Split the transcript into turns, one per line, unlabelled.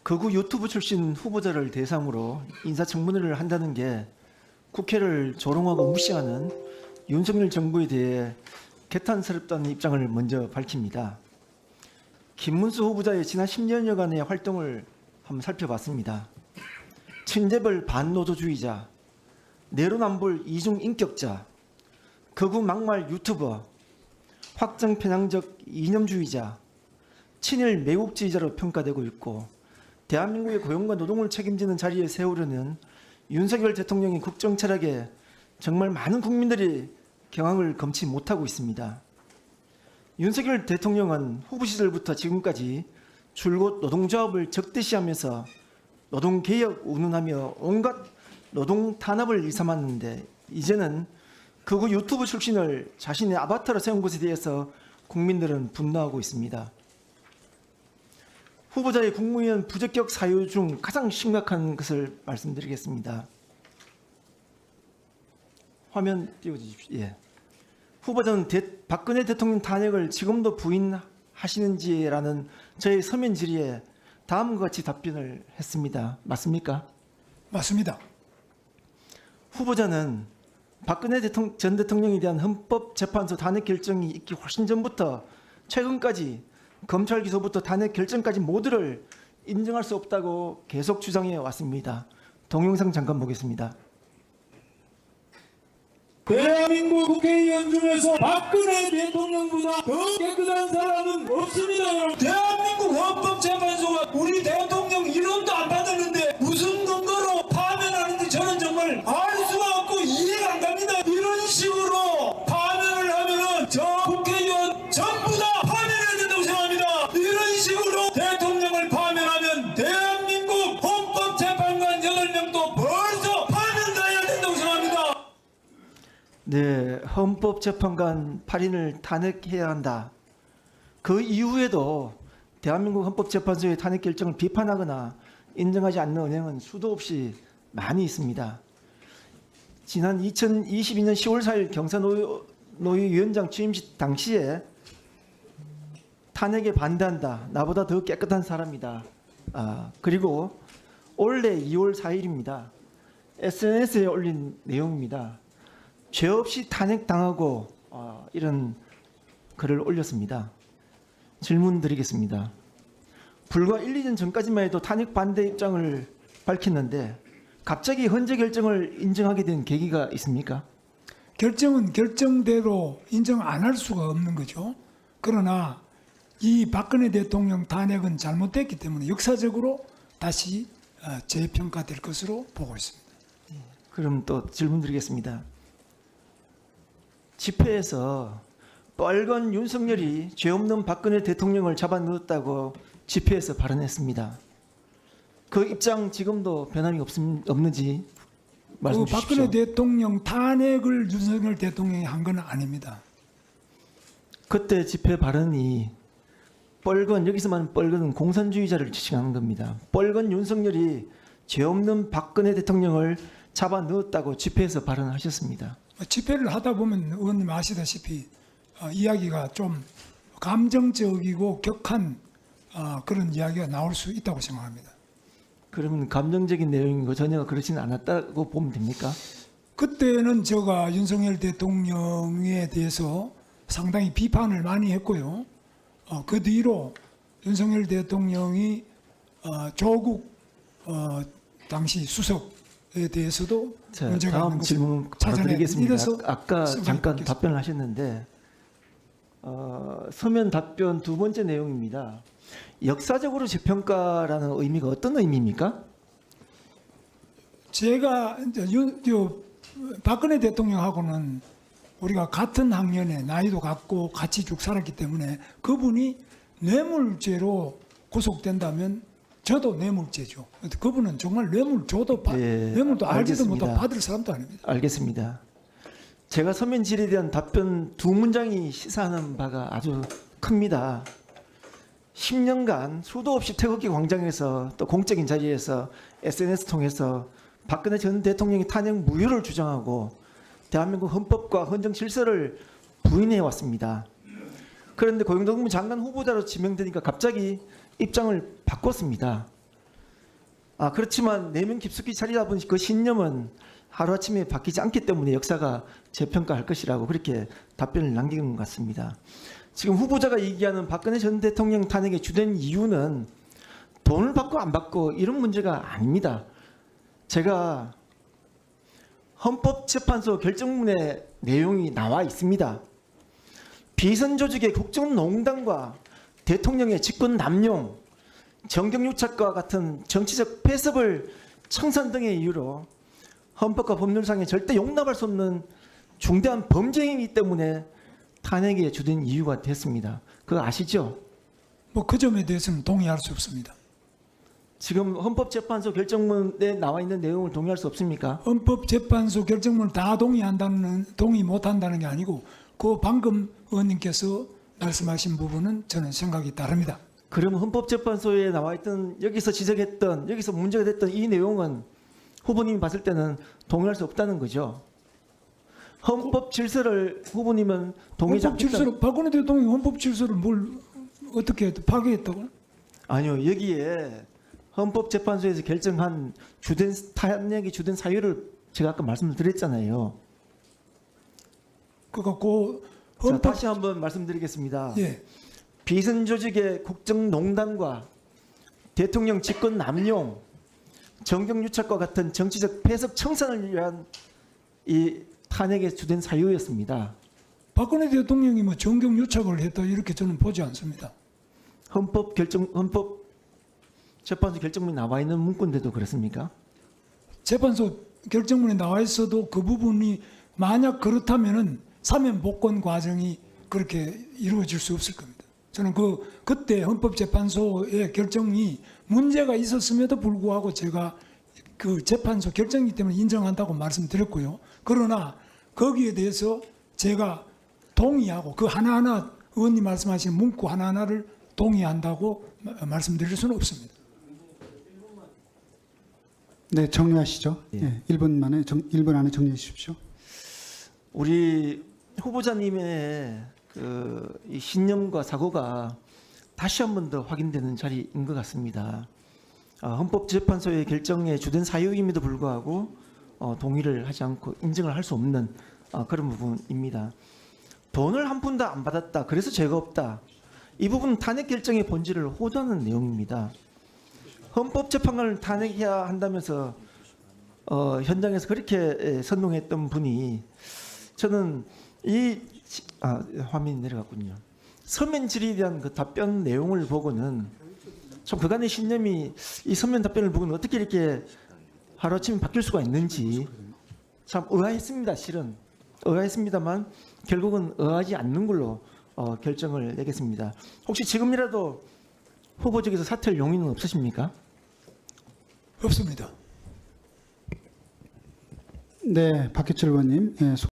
극우 유튜브 출신 후보자를 대상으로 인사청문회를 한다는 게 국회를 조롱하고 무시하는 윤석열 정부에 대해 개탄스럽다는 입장을 먼저 밝힙니다. 김문수 후보자의 지난 10년여간의 활동을 한번 살펴봤습니다. 친재벌 반노조주의자, 내로남불 이중인격자, 극우 막말 유튜버, 확정 편향적 이념주의자, 친일 매국주의자로 평가되고 있고 대한민국의 고용과 노동을 책임지는 자리에 세우려는 윤석열 대통령의 국정 철학에 정말 많은 국민들이 경악을 금치 못하고 있습니다. 윤석열 대통령은 후보 시절부터 지금까지 줄곧 노동조합을 적대시하면서 노동개혁 운운하며 온갖 노동 탄압을 일삼았는데 이제는 극우 유튜브 출신을 자신의 아바타로 세운 것에 대해서 국민들은 분노하고 있습니다. 후보자의 국무위원 부적격 사유 중 가장 심각한 것을 말씀드리겠습니다. 화면 띄워주십시오. 예. 후보자는 박근혜 대통령 탄핵을 지금도 부인하시는지라는 저의 서면 질의에 다음과 같이 답변을 했습니다. 맞습니까?
맞습니다.
후보자는 박근혜 전 대통령에 대한 헌법재판소 탄핵 결정이 있기 훨씬 전부터 최근까지 검찰 기소부터 탄핵 결정까지 모두를 인정할 수 없다고 계속 주장해 왔습니다. 동영상 잠깐 보겠습니다.
대한민국 국회의원 중에서 박근혜 대통령보다 더 깨끗한 사람은 없습니다. 대한민국 헌법재판소가 우리 대통령 이름도 안 받았는데 무슨 근거로 파면하는지 저는 정말 알 수가 없고 이해가 안 갑니다. 이런 식으로 파면을 하면은 저 국회의원 전부 다 파면해야 된다고 생각합니다. 이런 식으로 대통령을 파면하면 대한민국 헌법재판관 8명도 벌써 파면당해야 된다고 생각합니다.
네, 헌법재판관 8인을 탄핵해야 한다. 그 이후에도 대한민국 헌법재판소의 탄핵 결정을 비판하거나 인정하지 않는 은행은 수도 없이 많이 있습니다. 지난 2022년 10월 4일 경사노위위원장 취임식 당시에 탄핵에 반대한다. 나보다 더 깨끗한 사람이다. 그리고 올해 2월 4일입니다. SNS에 올린 내용입니다. 죄 없이 탄핵당하고 이런 글을 올렸습니다. 질문 드리겠습니다. 불과 1, 2년 전까지만 해도 탄핵 반대 입장을 밝혔는데 갑자기 헌재 결정을 인정하게 된 계기가 있습니까?
결정은 결정대로 인정 안 할 수가 없는 거죠. 그러나 이 박근혜 대통령 탄핵은 잘못됐기 때문에 역사적으로 다시 재평가될 것으로 보고 있습니다.
그럼 또 질문 드리겠습니다. 집회에서 뻘건 윤석열이 죄 없는 박근혜 대통령을 잡아넣었다고 집회에서 발언했습니다. 그 입장 지금도 변함이 없는지 말씀 주십시오.
박근혜 대통령 탄핵을 윤석열 대통령이 한 건 아닙니다.
그때 집회 발언이 뻘건, 여기서만 뻘건은 공산주의자를 지칭하는 겁니다. 뻘건 윤석열이 죄 없는 박근혜 대통령을 잡아넣었다고 집회에서 발언하셨습니다.
집회를 하다 보면 의원님 아시다시피 이야기가 좀 감정적이고 격한 그런 이야기가 나올 수 있다고 생각합니다.
그러면 감정적인 내용이고 전혀 그렇지는 않았다고 보면 됩니까?
그때는 제가 윤석열 대통령에 대해서 상당히 비판을 많이 했고요. 그 뒤로 윤석열 대통령이 조국 당시 수석에 대해서도 문제가
다음
있는 것을
질문 바로 드리겠습니다. 아까 잠깐
있겠습니다.
답변을 하셨는데 서면 답변 두 번째 내용입니다. 역사적으로 재평가라는 의미가 어떤 의미입니까?
제가 이제 박근혜 대통령하고는 우리가 같은 학년에 나이도 같고 같이 쭉 살았기 때문에 그분이 뇌물죄로 구속된다면 저도 뇌물죄죠. 그분은 정말 뇌물도 알지도
알겠습니다.
못하고 받을 사람도 아닙니다.
알겠습니다. 제가 서면 질의에 대한 답변 두 문장이 시사하는 바가 아주 큽니다. 10년간 수도 없이 태극기 광장에서 또 공적인 자리에서 SNS 통해서 박근혜 전 대통령이 탄핵 무효를 주장하고 대한민국 헌법과 헌정 질서를 부인해 왔습니다. 그런데 고용노동부 장관 후보자로 지명되니까 갑자기 입장을 바꿨습니다. 그렇지만 내면 깊숙이 자리다 보니 그 신념은 하루아침에 바뀌지 않기 때문에 역사가 재평가할 것이라고 그렇게 답변을 남긴 것 같습니다. 지금 후보자가 얘기하는 박근혜 전 대통령 탄핵의 주된 이유는 돈을 받고 안 받고 이런 문제가 아닙니다. 제가 헌법재판소 결정문의 내용이 나와 있습니다. 비선 조직의 국정농단과 대통령의 직권 남용, 정경유착과 같은 정치적 폐습을 청산 등의 이유로 헌법과 법률상에 절대 용납할 수 없는 중대한 범죄 행위이기 때문에 탄핵의 주된 이유가 됐습니다. 그거 아시죠?
뭐 그 점에 대해서는 동의할 수 없습니다.
지금 헌법재판소 결정문에 나와 있는 내용을 동의할 수 없습니까?
헌법재판소 결정문을 다 동의 못한다는 게 아니고 그 방금 의원님께서 말씀하신 부분은 저는 생각이 다릅니다.
그러면 헌법재판소에 나와 있던 여기서 지적했던 여기서 문제가 됐던 이 내용은 후보님이 봤을 때는 동의할 수 없다는 거죠. 헌법 질서를 후보님은 동의하지
헌법 질서를 박근혜 대통령이 헌법 질서를 뭘 어떻게 파괴했다고?
아니요, 여기에 헌법재판소에서 결정한 탄핵의 주된 사유를 제가 아까 말씀을 드렸잖아요.
그래갖고
자, 다시 한번 말씀드리겠습니다.
예.
비선 조직의 국정농단과 대통령 직권 남용, 정경유착과 같은 정치적 폐석 청산을 위한 이 탄핵의 주된 사유였습니다.
박근혜 대통령이 뭐 정경유착을 했다 이렇게 저는 보지 않습니다.
헌법재판소 결정문에 나와 있는 문구인데도 그렇습니까?
재판소 결정문에 나와 있어도 그 부분이 만약 그렇다면은 사면 복권 과정이 그렇게 이루어질 수 없을 겁니다. 저는 그때 헌법재판소의 결정이 문제가 있었음에도 불구하고 제가 그 재판소 결정이기 때문에 인정한다고 말씀드렸고요. 그러나 거기에 대해서 제가 동의하고 그 하나하나 의원님 말씀하신 문구 하나하나를 동의한다고 말씀드릴 수는 없습니다.
네, 정리하시죠.
예.
예, 1분 안에 정리해 주십시오.
우리 후보자님의 이 신념과 사고가 다시 한 번 더 확인되는 자리인 것 같습니다. 헌법재판소의 결정의 주된 사유임에도 불구하고 동의를 하지 않고 인정을 할 수 없는 그런 부분입니다. 돈을 한 푼도 안 받았다. 그래서 죄가 없다. 이 부분은 탄핵 결정의 본질을 호도하는 내용입니다. 헌법재판관을 탄핵해야 한다면서 현장에서 그렇게 선동했던 분이 저는 화면이 내려갔군요. 서면 질의에 대한 그 답변 내용을 보고는 참 그간의 신념이 이 서면 답변을 보고는 어떻게 이렇게 하루아침에 바뀔 수가 있는지 참 의아했습니다. 실은 의아했습니다만 결국은 의아하지 않는 걸로 결정을 내겠습니다. 혹시 지금이라도 후보 측에서 사퇴할 용의는 없으십니까?
없습니다.
네, 박해철 의원님. 예,